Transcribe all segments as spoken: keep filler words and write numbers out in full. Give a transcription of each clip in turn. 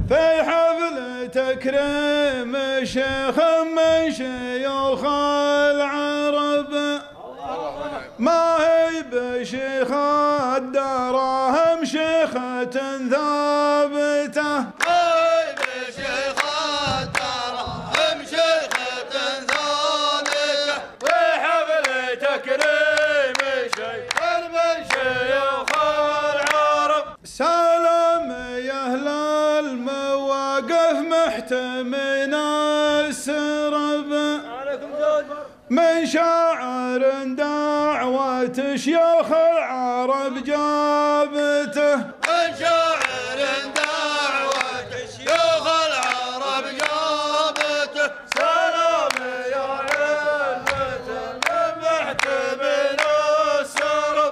في حفل تكريم شيخ من شيوخ العرب، ما هي بشيخ الدراهم شيخة ثابتة، ما هي بشيخ الدراهم شيخة ثابتة، في حفل تكريم شيخ من شيوخ العرب. سلام يا أهل المواقف محتمين السرب، من شاعر دعوة شيوخ العرب جابته، من شاعر دعوة شيوخ العرب جابته. سلام يا علمة محتمين السرب.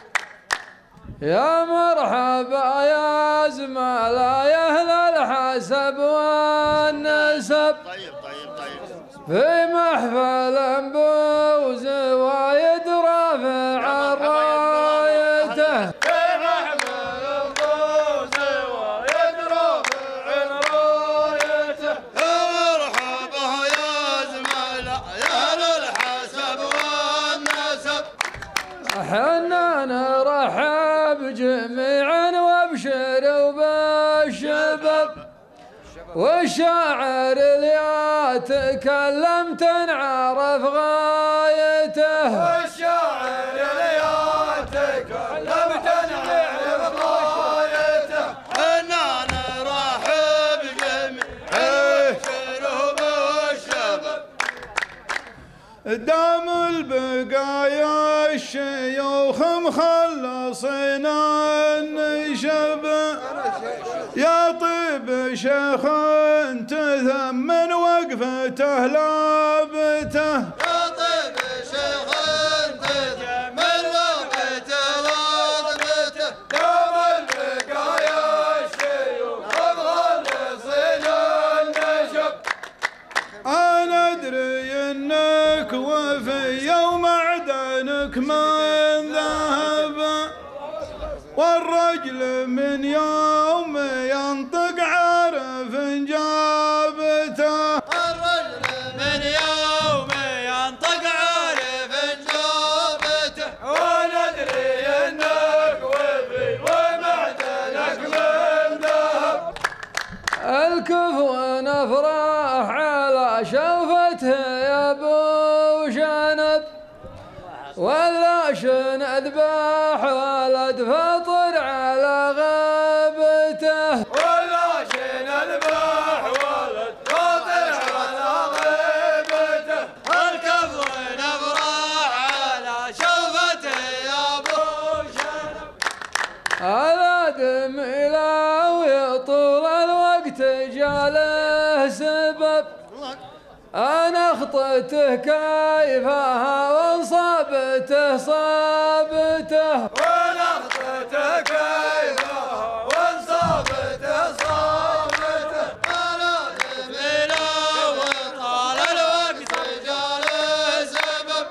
يا مرحبا يا زملاء يا أهل الحسب والنسب، طيب طيب طيب في محفل بوز وايد رافع رايته، في محفل بوز وايد رافع رايته. يا مرحبا يا زملاء يا أهل الحسب والنسب، حنا نرحب جميعا وابشروا بالشباب، والشاعر اللي تكلم تنعرف غايته، والشاعر اللي تكلم تنعرف غايته. حنا نرحب جميعا وابشروا بالشباب، دام البقايا الشيوخ مخلصين النشب، يا طيب شيخ تثمن وقفته لابته، يا طيب شيخ تثمن وقفته لابته. دام البقايا الشيوخ مخلصين النشب، أنا أدري إنك وفي ومعدنك من ذهب، والرجل من يوم ينطق عارف جابته، الرجل من يوم ينطق عارف جابته. وندري انك وفي ومعدنك من ذهب، الكفو نفرح على شوفته يا ابو شنب، ولا شنذبح ولد فطر على غيبته، ولا شنذبح ولد فطر على غيبته. الكفو نفرح على شوفته يا ابو شنب، هذا دميله ويطول الوقت جاله سبب، أنا أخطته كيفها وانصابته صابته، وانا اخطيته كيفها وانصابته صابته. انا جميله وطال الوقت جاله سبب،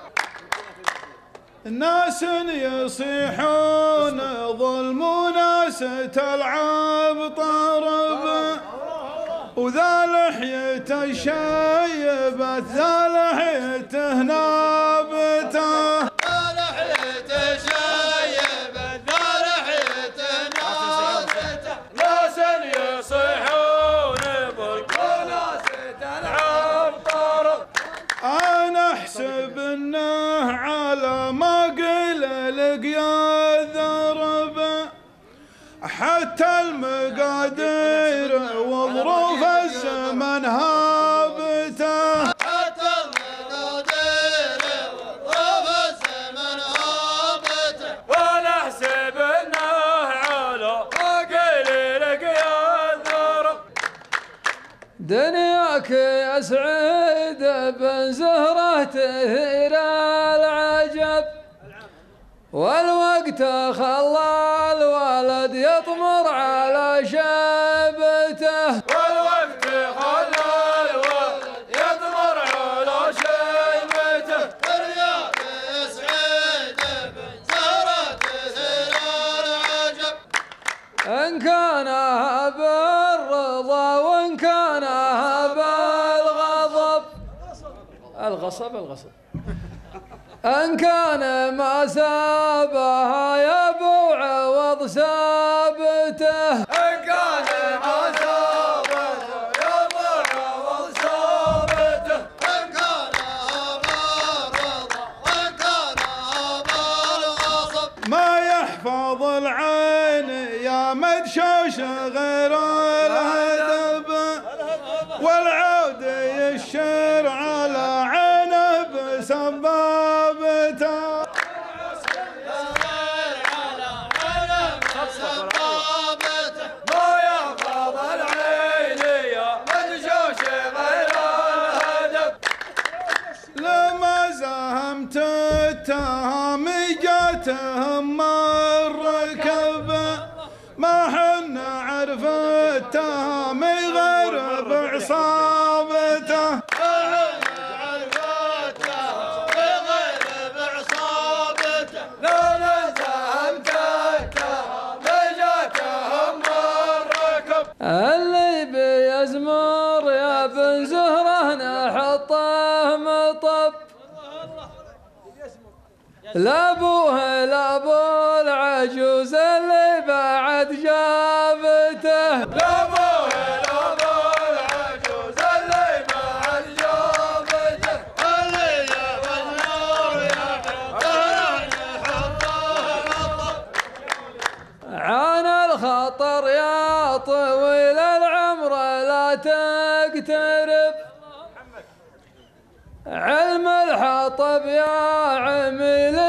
الناس يصيحون ظلم وناس تلعب طرب، وذا لحيته شيبت ذا لحيته نابته، ذا لحيته شيبت ذا لحيته نابته. ناس يصيحون ظلم وناس تلعب طرب، أنا أحسب إنه على ما قيل لقيا الذرب، حتى المقادير وظروف الزمن هابته، حتى المقادير وظروف الزمن هابته. وانا احسب انه على ما قيل لقيا الذرب، دنياك يا سعيد بن زهرة تثير العجب، والوقت خلى الولد يطمر على شيبته، والوقت خلى الولد يطمر على شيبته. الرياض يا سعيد بن زهرة تثير العجب، إن كان بالرضا رضا وإن كان بالغضب. الغصب الغصب إن كان ما سابها يا ابو عوض سابته. إن كان ما سابته يا ابو عوض سابته. إن كان بالرضا وإن كان بالغصب. ما يحفظ العين يا مدشوش غير الهدب، والعود يشر على عينه بسبابته. ما يحفظ العين يا مدشوش غير الهدب. لما زهمت التهم جاتهم الركب، ما حن عرف التهم غير بعصابته. لا نزهمت التهم جاتهم الركب. اللي بيزمر يا بن زهره نحطه مطب، لا ابوه لا ابو العجوز اللي بعد جابته. لا ابوه لا ابو العجوز اللي بعد جابته. اللي يبى النور يحطه نحطه. عان الخطر يا طويل العمر لا تقترب، علم الحطب يا عميل